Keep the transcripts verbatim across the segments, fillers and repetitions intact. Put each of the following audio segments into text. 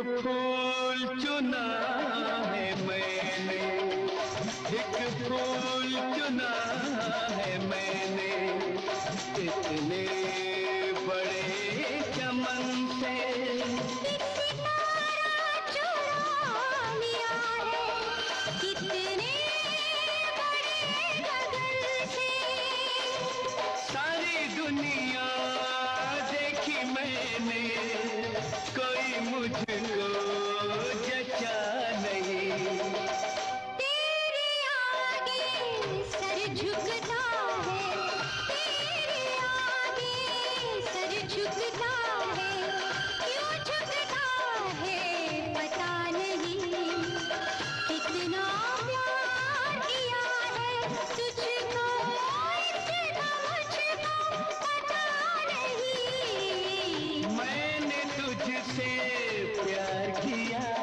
फूल चुना है मैंने, एक फूल चुना है मैंने, इतने बड़े चमन से सारी दुनिया देखी मैंने, कोई मुझको जचा नहीं। तेरे आगे सर झुकता है, तेरे आगे सर झुकता है, क्यों झुकता है पता नहीं। कितना प्यार किया है तुझको, इतना मुझको पता नहीं। मैंने तुझसे प्यार किया है।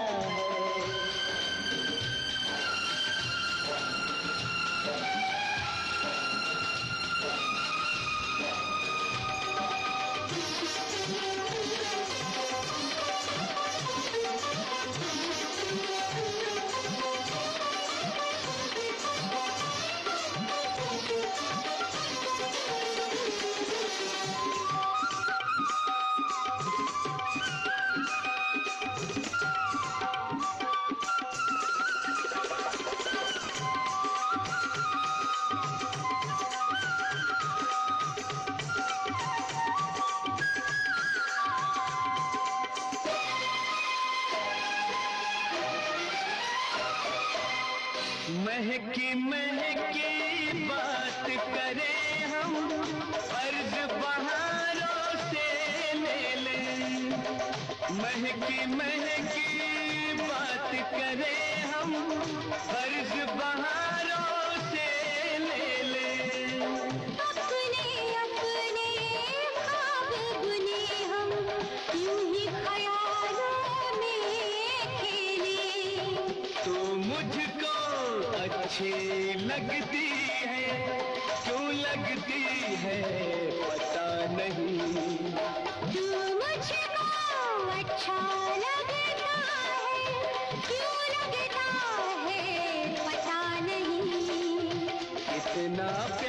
महकी महकी बात करें हम, अर्ज बहारों से ले लें। महकी महकी बात करें हम, अर्ज बहारों से ले लें। अपने अपने ख्वाब बुने हम, यूं ही ख्यालों में खेले। तू मुझको अच्छी लगती है, क्यों लगती है पता नहीं। तू मुझको अच्छा लगता है, क्यों लगता है पता नहीं। इतना